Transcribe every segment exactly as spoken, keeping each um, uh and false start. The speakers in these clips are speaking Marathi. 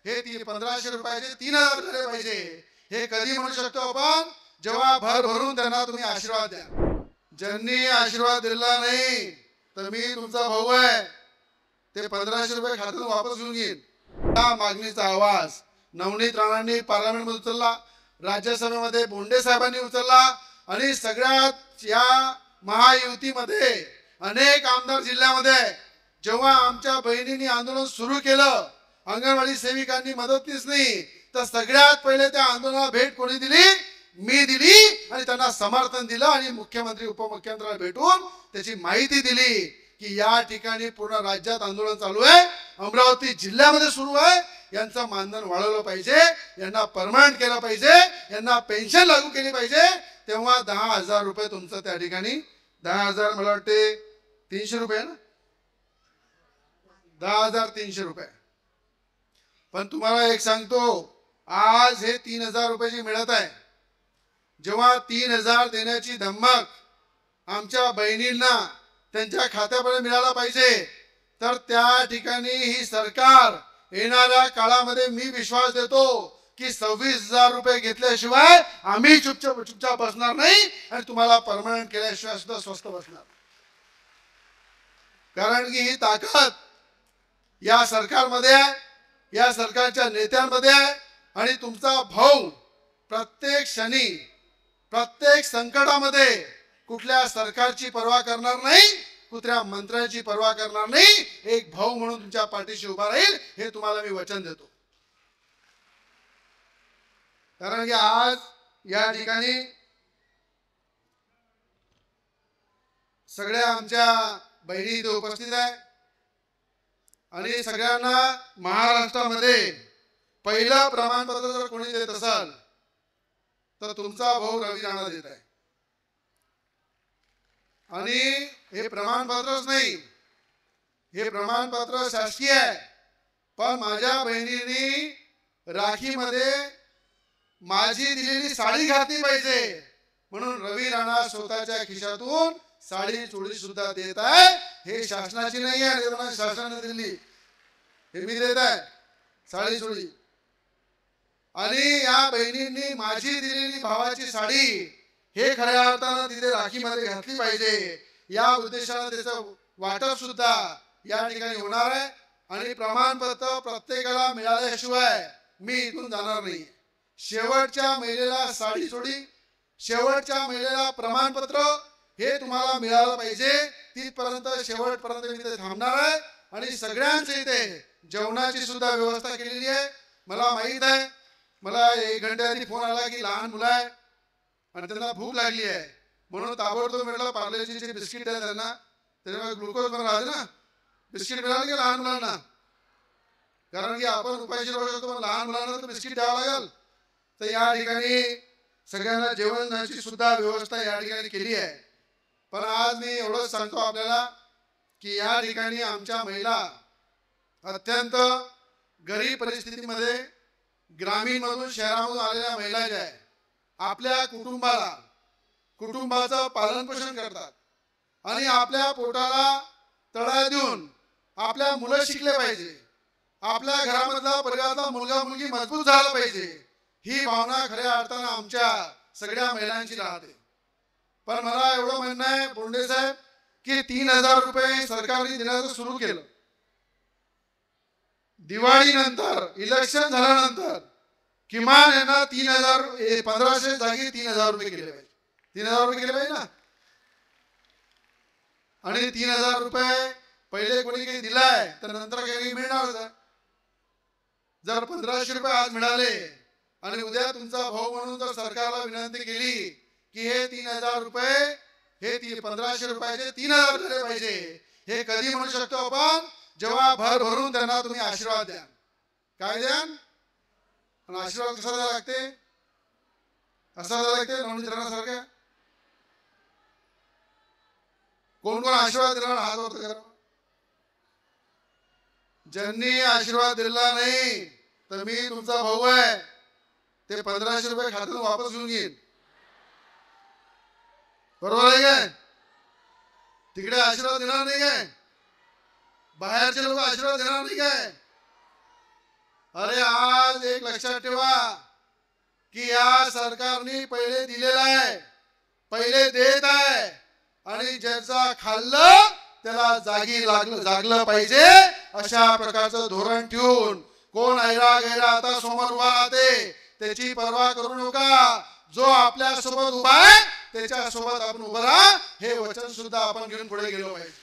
हे ती पंधराशे रुपयाचे तीन हजार झाले पाहिजे. हे कधी म्हणू शकतो आपण, जेव्हा भर भरून त्यांना तुम्ही आशीर्वाद द्या. ज्यांनी आशीर्वाद दिला नाही तर मी तुमचा भाऊ आहे, ते पंधराशे रुपये खात्यातून वापस घेऊन घेईन. या मागणीचा आवाज नवनीत राणांनी पार्लमेंटमध्ये उचलला, राज्यसभेमध्ये बोंडे साहेबांनी उचलला आणि सगळ्यात या महायुतीमध्ये अनेक आमदार जिल्ह्यामध्ये जेव्हा आमच्या बहिणींनी आंदोलन सुरू केलं, अंगणवाडी सेविकांनी मदतनीस नाही तर सगळ्यात पहिले त्या आंदोलनाला भेट कोणी दिली? मी दिली आणि त्यांना समर्थन दिलं आणि मुख्यमंत्री उपमुख्यमंत्र्यांना भेटून त्याची माहिती दिली की या ठिकाणी पूर्ण राज्यात आंदोलन चालू आहे, अमरावती जिल्ह्यामध्ये सुरू आहे, यांचं मानधन वाढवलं पाहिजे, यांना परमनंट केलं पाहिजे, यांना पेन्शन लागू केली पाहिजे. तेव्हा दहा हजार रुपये तुमचं त्या ठिकाणी दहा हजार मला वाटते तीनशे रुपये ना, दहा हजार तीनशे रुपये. पण तुम्हाला एक सांगतो, आज हे तीन हजार रुपयाची मिळत आहे. जेव्हा तीन हजार देण्याची धमक आमच्या बहिणींना त्यांच्या खात्यापर्यंत मिळाला पाहिजे, तर त्या ठिकाणी ही सरकार येणाऱ्या काळामध्ये मी विश्वास देतो की सव्वीस हजार रुपये घेतल्याशिवाय आम्ही चुपचाप चुपचाप बसणार नाही आणि तुम्हाला परमनंट केल्याशिवाय सुद्धा स्वस्त बसणार. कारण की ही ताकद या सरकारमध्ये आहे, या सरकारच्या नेत्यांमध्ये आहे. आणि तुमचा भाऊ प्रत्येक क्षणी प्रत्येक संकटामध्ये कुठल्या सरकारची पर्वा करणार नाही, कुठल्या मंत्र्यांची पर्वा करणार नाही, एक भाऊ म्हणून तुमच्या पाठीशी उभा राहील, हे तुम्हाला मी वचन देतो. कारण की आज या ठिकाणी सगळ्या आमच्या बहिणी इथे उपस्थित आहे आणि सगळ्यांना महाराष्ट्रामध्ये पहिलं प्रमाणपत्र जर कोणी देत असाल तर तुमचा भाऊ रवी राणा देत आहे. आणि हे प्रमाणपत्रच नाही, हे प्रमाणपत्र शासकीय आहे. पण माझ्या बहिणींनी राखीमध्ये माझी दिलेली साडी घातली पाहिजे म्हणून रवी राणा स्वतःच्या खिशातून साडी चोळी सुद्धा देत आहे. हे शासनाची नाही आहे, शासनाने दिली, हे मी देत आहे साडी चोळी. आणि या बहिणींनी माझी दिलेली भावाची साडी हे खऱ्या अर्थानं तिथे राखीमध्ये घातली पाहिजे. या उद्देशाने त्याचं वाटप सुद्धा या ठिकाणी होणार आहे. आणि प्रमाणपत्र प्रत्येकाला मिळाल्याशिवाय मी इथून जाणार नाही. शेवटच्या महिलेला साडी चोळी, शेवटच्या महिलेला प्रमाणपत्र हे तुम्हाला मिळालं पाहिजे. तिथपर्यंत शेवटपर्यंत मी इथे थांबणार आहे. आणि सगळ्यांच्या इथे जेवणाची सुद्धा व्यवस्था केलेली आहे. मला माहीत आहे, मला एक घंटे आधी फोन आला की लहान मुलं आहे आणि त्यांना भूक लागली आहे म्हणून ताबडतोब मिळालं पार्लेजीचे बिस्किट आहे त्यांना, त्याच्यामुळे ग्लुकोज पण राहते ना, बिस्किट मिळालं की लहान मुलांना. कारण की आपण उपाशी राहू शकतो पण लहान मुलांना तर बिस्किट द्यावं लागेल. तर या ठिकाणी सगळ्यांना जेवणाची सुद्धा व्यवस्था या ठिकाणी केली आहे. पण आज मी एवढंच सांगतो आपल्याला की या ठिकाणी आमच्या महिला अत्यंत गरीब परिस्थितीमध्ये, ग्रामीण मधून शहरामधून आलेल्या महिला ज्या आहेत, आपल्या कुटुंबाला कुटुंबाचं पालन पोषण करतात आणि आपल्या पोटाला तळा देऊन आपल्या मुलं शिकले पाहिजे, आपल्या घरामधला परिवाराचा मुलगा मुलगी मजबूत झाला पाहिजे, ही भावना खऱ्या अर्थानं आमच्या सगळ्या महिलांची राहते. पण मला एवढं म्हणणं आहे बोंडे साहेब की तीन हजार रुपये सरकारने देण्याचं सुरू केलं. दिवाळी नंतर इलेक्शन झाल्यानंतर किमान यांना तीन हजार पंधराशे जागी तीन हजार रुपये केले पाहिजे. तीन हजार रुपये केले पाहिजे ना. आणि तीन हजार रुपये पहिले कोणी काही दिलाय तर नंतर काही मिळणार का? जर पंधराशे रुपये आज मिळाले आणि उद्या तुमचा भाऊ म्हणून जर सरकारला विनंती केली की हे तीन हजार रुपये हे ती पंधराशे रुपयाचे तीन हजार झाले पाहिजे, हे कधी म्हणू शकतो आपण, जेव्हा भर भरून त्यांना तुम्ही आशीर्वाद द्या. काय द्यान? आणि आशीर्वाद कसा द्यावा लागते? असा द्यावा लागते नवनीत राणासारखा. कोण कोण आशीर्वाद देणार हात वर करा. ज्यांनी आशीर्वाद दिला नाही तर मी तुमचा भाऊ आहे, ते पंधराशे रुपये खात्यातून वापस घेऊन घेईन. बरोबर आहे काय? तिकडे आशीर्वाद देणार नाही काय? बाहेरचे लोक आशीर्वाद देणार नाही काय? अरे आज एक लक्षात ठेवा की या सरकारने पहिले दिलेला आहे, पहिले देत आहे, आणि ज्याचा खाल्लं त्याला जागी लागलं जागलं पाहिजे अशा प्रकारचं धोरण ठेवून कोण ऐरा गैरा आता समोर उभा राहते त्याची पर्वा करू नका. जो आपल्या सोबत उभा आहे त्याच्या सोबत आपण उभं राहा, हे वचन सुद्धा आपण घेऊन पुढे गेलो पाहिजे.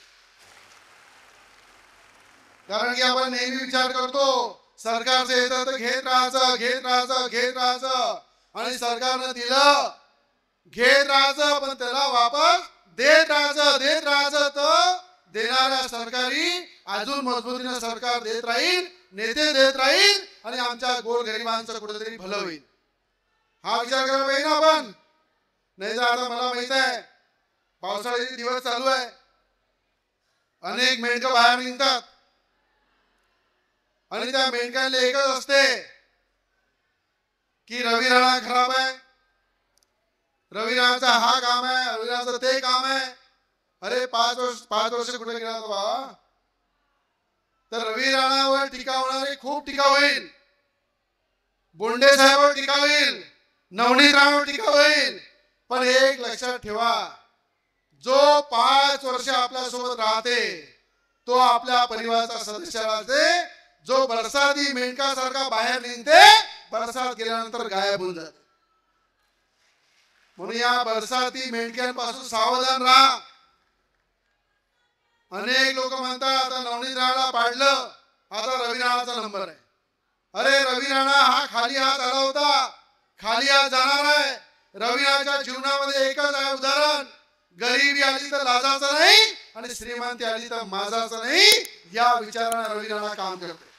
कारण की आपण नेहमी विचार करतो सरकारचं येतं तर घेत राहायचं घेत राहायचं घेत राहायचं, आणि सरकारनं दिलं घेत राहायचं, पण त्याला वापस देत राहायचं देत राहायचं. तर देणाऱ्या सरकारी अजून मजबूतीने सरकार देत राहील, नेते देत राहील, आणि आमच्या गोरगरिबांचं कुठेतरी भलं होईल. हा विचार करायला पाहिजे ना आपण. नाही तर आता मला माहित आहे पावसाळ्याचे दिवस चालू आहे, अनेक मेंढकं बाहेर निघतात, आणि त्या मेंढकांना एकच असते की रवी राणा खराब आहे, रवी राणाचा हा काम आहे, रवी राणाचं ते काम आहे. अरे पाच वर्ष पाच वर्ष कुठे गेला बाबा. तर रवी राणावर टीका होणारी खूप टीका होईल, बोंडे साहेबांवर टीका होईल, नवनीत राणावर टीका होईल, पण एक लक्षात ठेवा, जो पाच वर्ष आपल्या सोबत राहते तो आपल्या परिवाराचा सदस्य राहते. जो बरसाती मेंढकासारखा बाहेर निघते बरसात गेल्यानंतर गायब होऊन जाते. म्हणून या बरसाती मेंढक्यांपासून सावधान राहा. अनेक लोक म्हणतात आता नवनीत राणाला पाडलं, आता रवी राणाचा नंबर आहे. अरे रवी राणा हा खाली हात आला होता, खाली हात जाणार आहे. रवी राणाच्या जीवनामध्ये एकच आहे उदाहरण, गरिबी आली तर लाजाचं नाही आणि श्रीमंती आली तर माझाचं नाही, या विचाराने रवी राणा काम करते.